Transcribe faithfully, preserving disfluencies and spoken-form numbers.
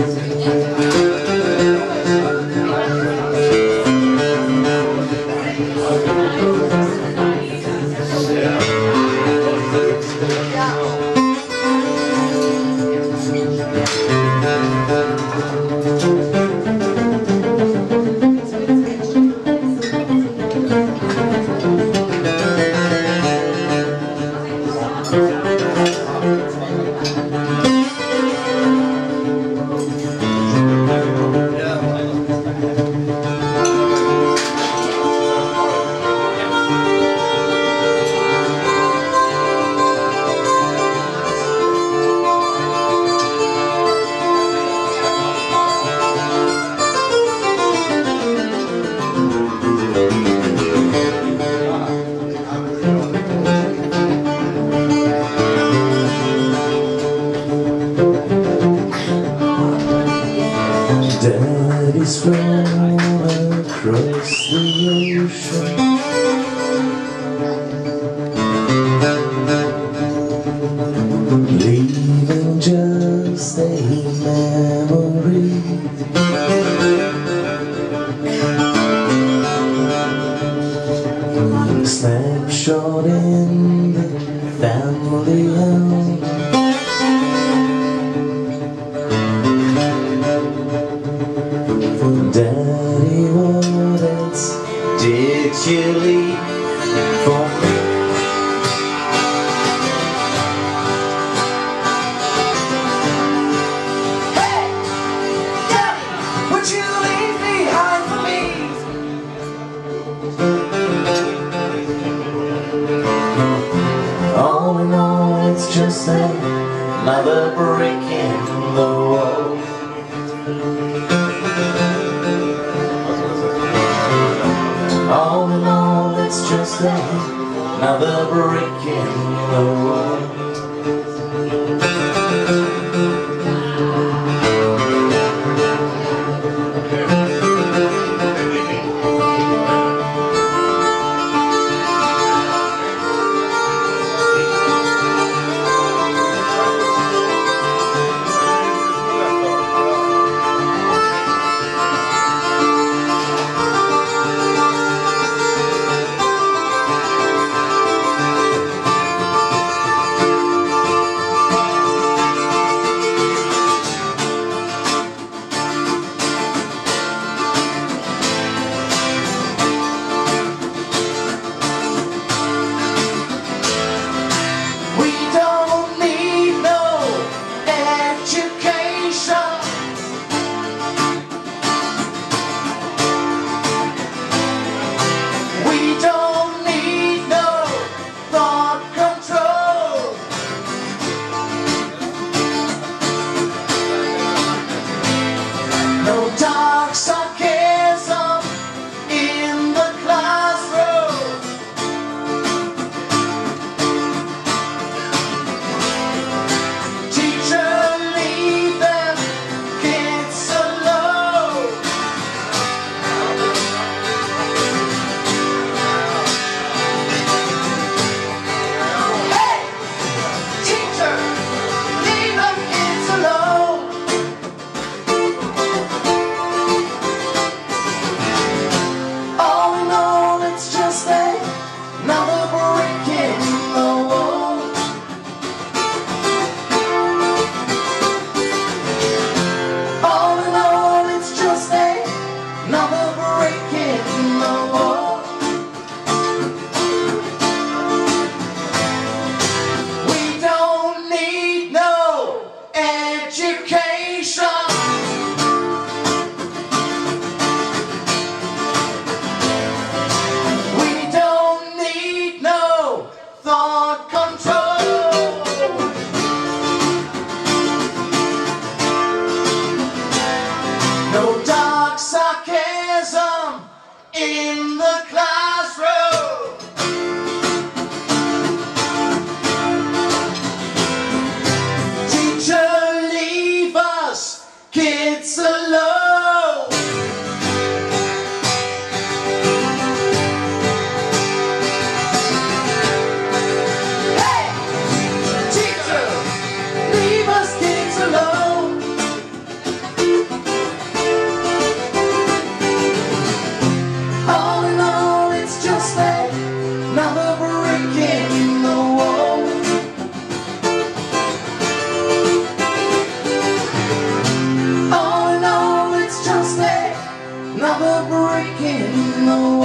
Daddy's flown across the ocean, leaving just a memory. Snapshot in the family home. Daddy, what else did you leave for me? Hey, Daddy, would you leave behind for me? All in all, it's just another brick in the wall. All in all, it's just another brick in the wall. No dark sarcasm in the classroom. Teacher, leave them kids alone. Hey, teacher, leave them kids alone. Another brick in the wall. All in all, it's just another brick in the wall. We don't need no education. Thought control. No dark sarcasm in the classroom. Teacher, leave us kids alone. Leave us kids alone. the